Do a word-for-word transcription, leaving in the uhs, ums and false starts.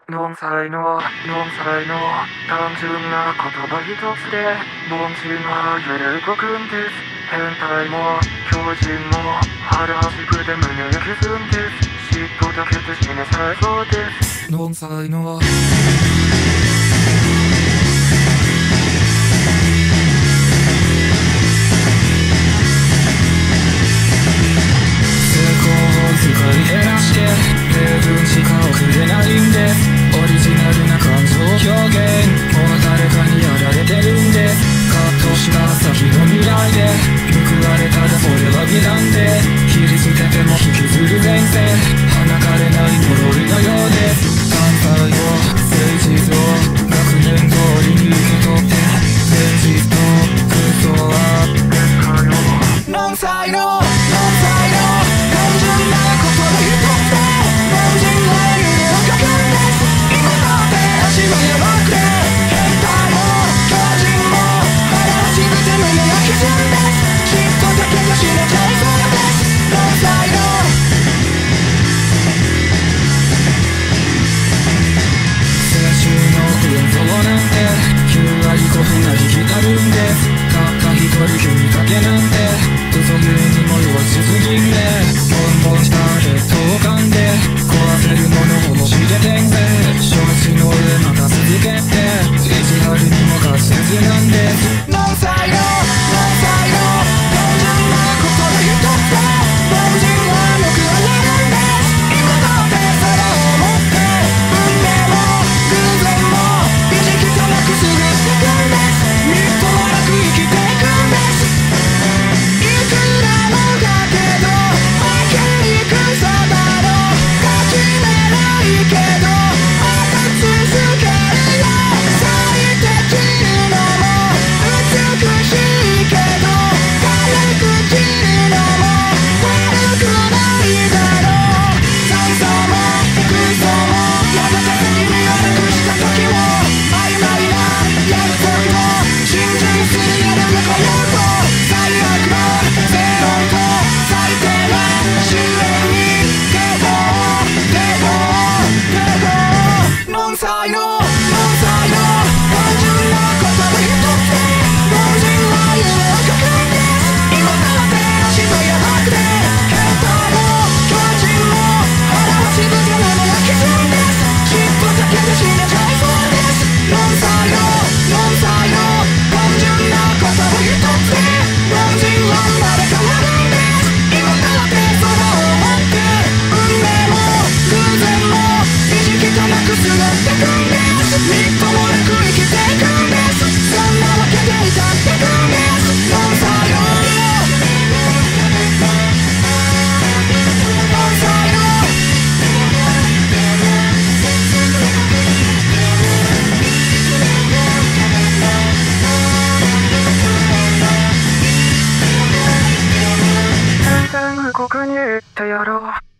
ノンサイノ、ノンサイノ、単純な言葉一つで凡人は揺れ動くんです。変態も狂人も腹はじくで胸焼けすんです。尻尾だけで死ねさえそうです。ノンサイノ使い減らして例文しか送れないんです。オリジナルな感情表現もう誰かにやられてるんです。カットした先の未来で報われたらそれは美談で切り捨てても引きずる前世放かれない呪いのようです。関西を誠実を学年通りに受け取って誠実と空想はノンサイノノンサイノここに行ってやろう。